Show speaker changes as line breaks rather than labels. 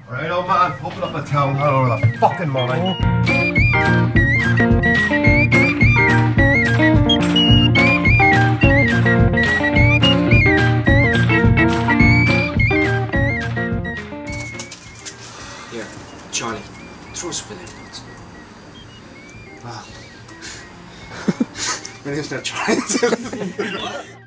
Right, old man, open up a town hall with a fucking money.
Here, Charlie, throw us for them nuts. Wow. My name's not Charlie.